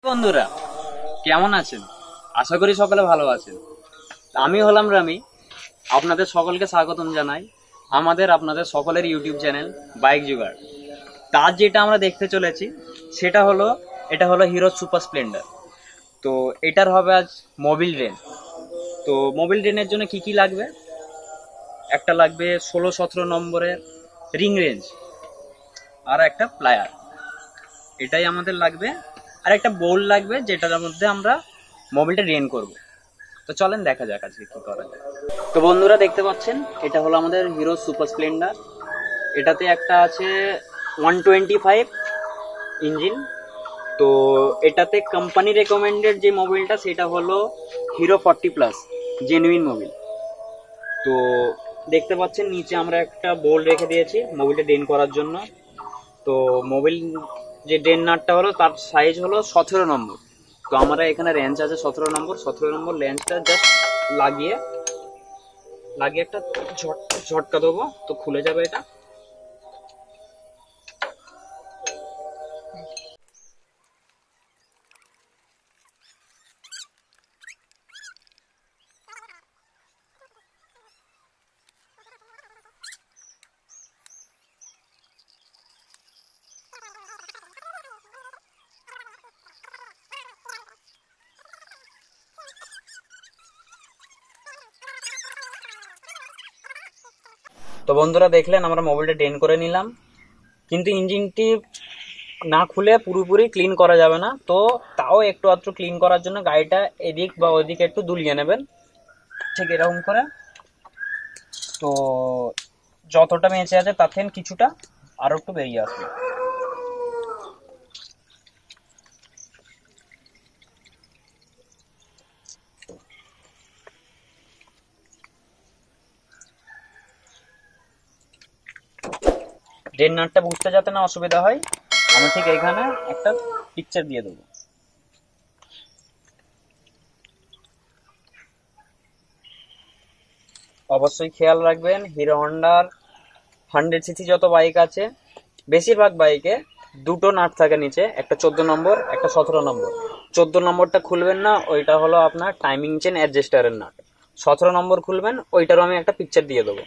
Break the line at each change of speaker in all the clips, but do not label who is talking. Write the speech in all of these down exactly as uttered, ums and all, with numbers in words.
বন্ধুরা কেমন আছেন? আশা করি সকলে ভালো আছেন। আমি হলাম রামি, আপনাদের সকলকে স্বাগতম জানাই আমাদের আপনাদের সকলের ইউটিউব চ্যানেল বাইক জুগাড়। তার যেটা আমরা দেখতে চলেছি সেটা হলো এটা হলো হিরো সুপার স্প্লেন্ডার। তো এটার হবে আজ মোবিল ড্রেন। তো মোবিল ড্রেনের জন্য কি কি লাগবে? একটা লাগবে ষোলো সতেরো নম্বরের রিং রেঞ্জ আর একটা প্লায়ার, এটাই আমাদের লাগবে। আর একটা বোল লাগবে যেটার মধ্যে আমরা মোবিলটা ড্রেন করব। তো চলেন দেখা যাক আজকে কি করা যায়। তো বন্ধুরা দেখতে পাচ্ছেন এটা হলো আমাদের হিরো সুপার স্প্লেন্ডার। এটাতে একটা আছে ওয়ান টোয়েন্টি ফাইভ ইঞ্জিন। তো এটাতে কোম্পানি রেকমেন্ডেড যে মোবিলটা সেটা হলো Hero forty plus genuine mobil. তো দেখতে পাচ্ছেন নিচে আমরা একটা বোল রেখে দিয়েছি মোবিলটা ড্রেন করার জন্য। তো মোবিল যে ড্রেন নাটটা হলো তার সাইজ হলো সতেরো নম্বর। তো আমরা এখানে রেঞ্জ আছে সতেরো নম্বর সতেরো নম্বর লেন্সটা জাস্ট লাগিয়ে লাগিয়ে একটা ঝটকা দেবো, তো খুলে যাবে এটা। তো বন্ধুরা দেখলেন আমরা মোবিলটা ড্রেন করে নিলাম, কিন্তু ইঞ্জিনটি না খুলে পুরোপুরি ক্লিন করা যাবে না। তো তাও একটু আধটু ক্লিন করার জন্য গাড়িটা এদিক বা ওইদিকে একটু দুলিয়ে নেবেন, ঠিক এরকম করে। তো যতটা বেঁচে আছে তার থেকে কিছুটা আরো একটু বেরিয়ে আসবে। ড্রেন নাটটা বুঝতে যাতে না অসুবিধা হয়, আমি ঠিক এখানে একটা পিকচার দিয়ে দেবো। অবশ্যই খেয়াল রাখবেন হিরো হন্ডার হান্ড্রেড সিসি যত বাইক আছে বেশিরভাগ বাইকে দুটো নাট থাকে নিচে, একটা চোদ্দ নম্বর একটা সতেরো নম্বর। চোদ্দ নম্বরটা খুলবেন না, ওইটা হলো আপনার টাইমিং চেন অ্যাডজাস্টারের নাট। সতেরো নম্বর খুলবেন, ওইটারও আমি একটা পিকচার দিয়ে দেবো।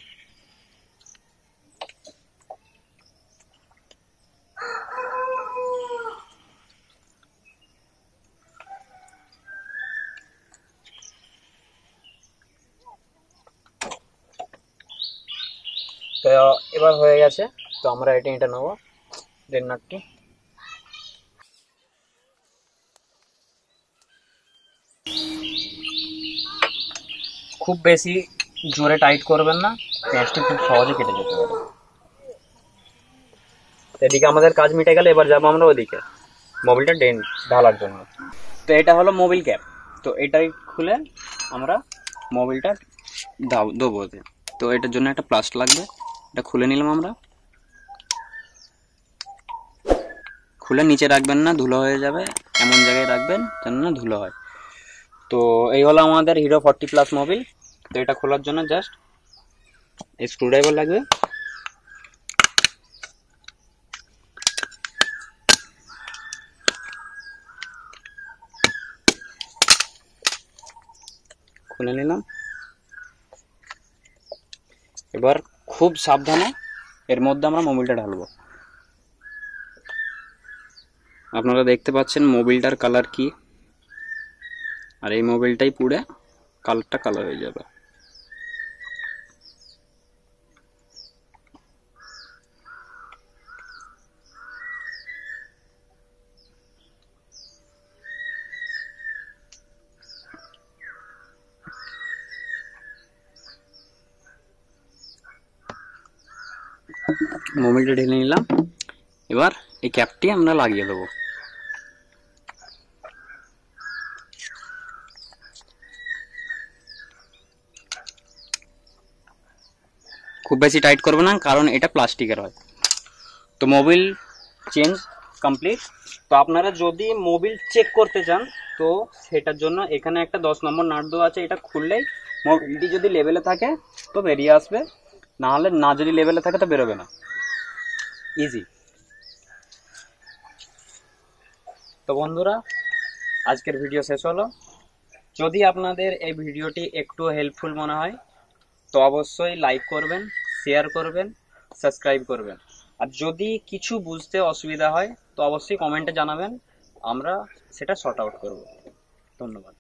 তো এবার হয়ে গেছে, তো আমরা এটা এটা নেবো ড্রেন নাটটি। খুব বেশি জোরে টাইট করবেন না, পেঁচটি খুব সহজে কেটে যেতে পারে। এদিকে আমাদের কাজ মিটে গেলে এবার যাবো আমরা ওদিকে মোবিলটা ড্রেন ঢালার জন্য। তো এটা হলো মোবিল ক্যাপ। তো এটাই খুলে আমরা মোবিলটা দেবো। তো এটার জন্য একটা প্লাস্ট লাগবে, এটা খুলে নিলাম আমরা। খুলে নিচে রাখবেন না, ধুলো হয়ে যাবে, এমন জায়গায় রাখবেন যেন না ধুলো হয়। তো এই হলো আমাদের হিরো ফর্টি প্লাস মোবিল। তো এটা খোলার জন্য জাস্ট স্ক্রুড্রাইভার লাগবে। খুলে নিলাম। এবার খুব সাবধানে এর মধ্যে আমরা মোবিলটা ঢালবো। আপনারা দেখতে পাচ্ছেন মোবিলটার কালার কি, আর এই মোবিলটাই পুড়ে কালারটা কালো হয়ে যাবে। মোবিলটা ঢেলে নিলাম, এবার এই ক্যাপটি আমরা লাগিয়ে দেবো। খুব বেশি টাইট করবে না, কারণ এটা প্লাস্টিকের হয়। তো মোবিল চেঞ্জ কমপ্লিট। তো আপনারা যদি মোবিল চেক করতে চান তো সেটার জন্য এখানে একটা দশ নম্বর নাট দেওয়া আছে, এটা খুললেই মোবিলটি যদি লেভেলে থাকে তো বেরিয়ে আসবে, না হলে না যদি লেভেলে থাকে তো বেরোবে না। ইজি। তো বন্ধুরা আজকের ভিডিও শেষ হলো। যদি আপনাদের এই ভিডিওটি একটু হেল্পফুল মনে হয় তো অবশ্যই লাইক করবেন, শেয়ার করবেন, সাবস্ক্রাইব করবেন। আর যদি কিছু বুঝতে অসুবিধা হয় তো অবশ্যই কমেন্টে জানাবেন, আমরা সেটা সর্ট আউট করব। ধন্যবাদ।